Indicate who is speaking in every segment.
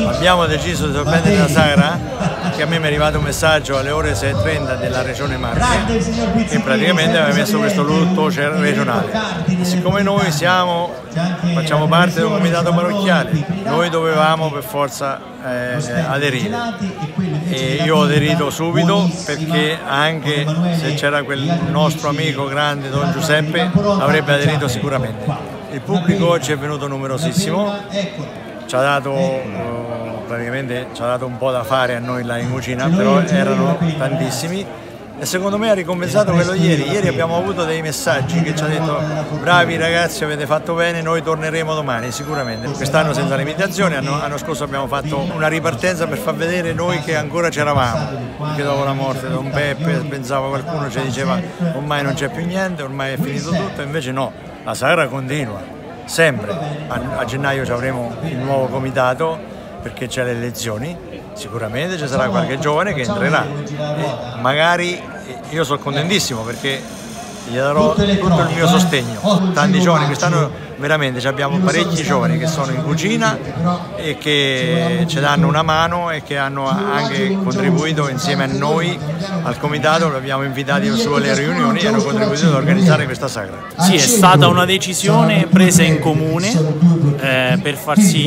Speaker 1: Abbiamo deciso di sorprendere la Sagra, che a me mi è arrivato un messaggio alle ore 6:30 della Regione Marche che praticamente aveva messo questo lutto regionale. Siccome noi facciamo parte di un comitato parrocchiale, noi dovevamo per forza aderire, e io ho aderito subito perché anche se c'era quel nostro amico grande Don Giuseppe avrebbe aderito sicuramente. Il pubblico oggi è venuto numerosissimo, ci ha dato un po' da fare a noi là in cucina, però erano tantissimi e secondo me ha ricompensato quello ieri. Ieri abbiamo avuto dei messaggi che ci hanno detto: bravi ragazzi, avete fatto bene, noi torneremo domani sicuramente. Quest'anno senza limitazioni, l'anno scorso abbiamo fatto una ripartenza per far vedere noi che ancora c'eravamo, perché dopo la morte di Don Peppe pensavo, qualcuno ci diceva ormai non c'è più niente, ormai è finito tutto, invece no, la Sagra continua sempre. A gennaio avremo il nuovo comitato perché c'è le elezioni, sicuramente ci sarà qualche giovane che entrerà e magari io sono contentissimo perché gli darò tutto il mio sostegno. Tanti giovani, quest'anno veramente abbiamo parecchi giovani che sono in cucina e che ci danno una mano e che hanno anche contribuito insieme a noi al comitato. Li abbiamo invitati sulle riunioni e hanno contribuito ad organizzare questa Sagra.
Speaker 2: Sì, è stata una decisione presa in comune per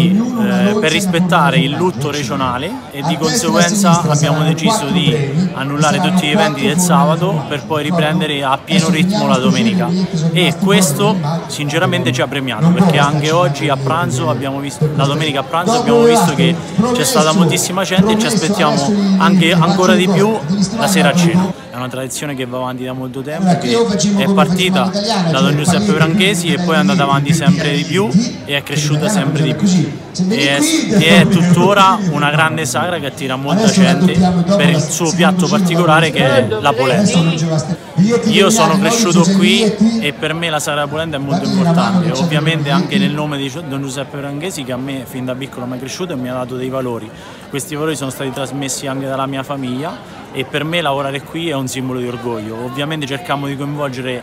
Speaker 2: per rispettare il lutto regionale, e di conseguenza abbiamo deciso di annullare tutti gli eventi del sabato per poi riprendere a pieno ritmo la domenica, e questo sinceramente ci ha premiato, perché anche oggi a pranzo la domenica a pranzo abbiamo visto che c'è stata moltissima gente e ci aspettiamo anche ancora di più la sera a cena. È una tradizione che va avanti da molto tempo, che è partita da Don Giuseppe Franchesi e poi è andata avanti sempre di più e è cresciuta sempre di più, e è tuttora una grande sagra che attira molta gente per il suo piatto particolare che è la polenta. Io sono cresciuto qui e per me la Sagra della Polenta è molto importante, ovviamente anche nel nome di Don Giuseppe Franchesi, che a me fin da piccolo mi è cresciuto e mi ha dato dei valori. Questi valori sono stati trasmessi anche dalla mia famiglia e per me lavorare qui è un simbolo di orgoglio. Ovviamente cerchiamo di coinvolgere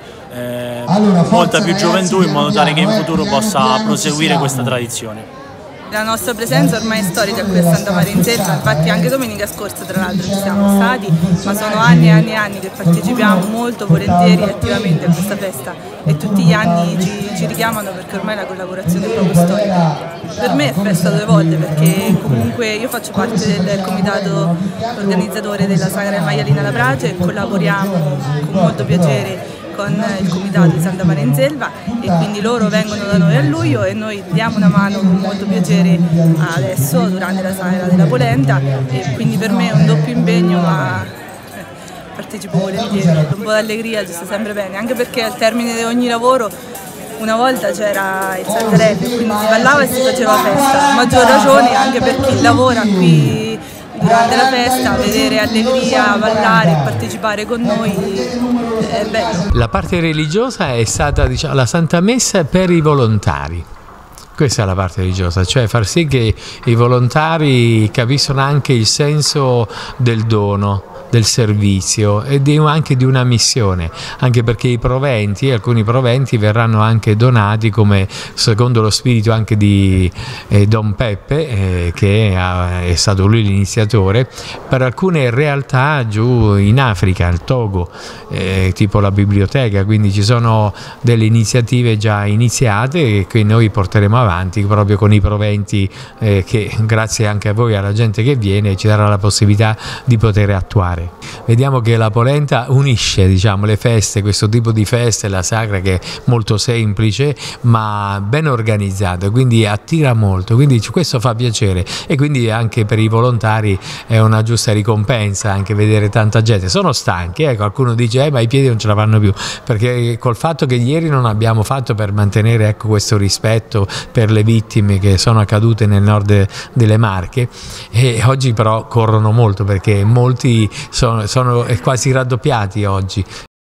Speaker 2: molta più gioventù in modo tale che in futuro possa proseguire questa tradizione.
Speaker 3: La nostra presenza ormai è storica qui a Santa Maria in Selva, infatti anche domenica scorsa tra l'altro ci siamo stati, ma sono anni e anni e anni che partecipiamo molto volentieri e attivamente a questa festa, e tutti gli anni ci richiamano perché ormai la collaborazione è proprio storica. Per me è festa due volte, perché comunque io faccio parte del comitato organizzatore della Sagra del Maialino alla Brace e collaboriamo con molto piacere con il comitato di Santa Maria in Selva, e quindi loro vengono da noi a luglio e noi diamo una mano con molto piacere adesso durante la Sagra della Polenta, e quindi per me è un doppio impegno, ma partecipo volentieri. Un po' d'allegria ci sta sempre bene, anche perché al termine di ogni lavoro una volta c'era il Santarello, quindi si ballava e si faceva festa, a maggior ragione anche per chi lavora qui durante la festa, vedere allegria, ballare e partecipare con noi è bello.
Speaker 4: La parte religiosa è stata, diciamo, la Santa Messa per i volontari. Questa è la parte religiosa, cioè far sì che i volontari capiscono anche il senso del dono, del servizio e anche di una missione, anche perché i proventi, alcuni proventi verranno anche donati, come secondo lo spirito anche di Don Peppe, che è stato lui l'iniziatore, per alcune realtà giù in Africa, il Togo, tipo la biblioteca, quindi ci sono delle iniziative già iniziate che noi porteremo avanti proprio con i proventi che grazie anche a voi, alla gente che viene, ci darà la possibilità di poter attuare. Vediamo che la polenta unisce, diciamo, le feste, questo tipo di feste, la Sagra che è molto semplice ma ben organizzata, quindi attira molto, quindi questo fa piacere, e quindi anche per i volontari è una giusta ricompensa anche vedere tanta gente. Sono stanchi, qualcuno dice ma i piedi non ce la fanno più, perché col fatto che ieri non abbiamo fatto per mantenere, ecco, questo rispetto per le vittime che sono accadute nel nord delle Marche, e oggi però corrono molto perché molti sono quasi raddoppiati oggi.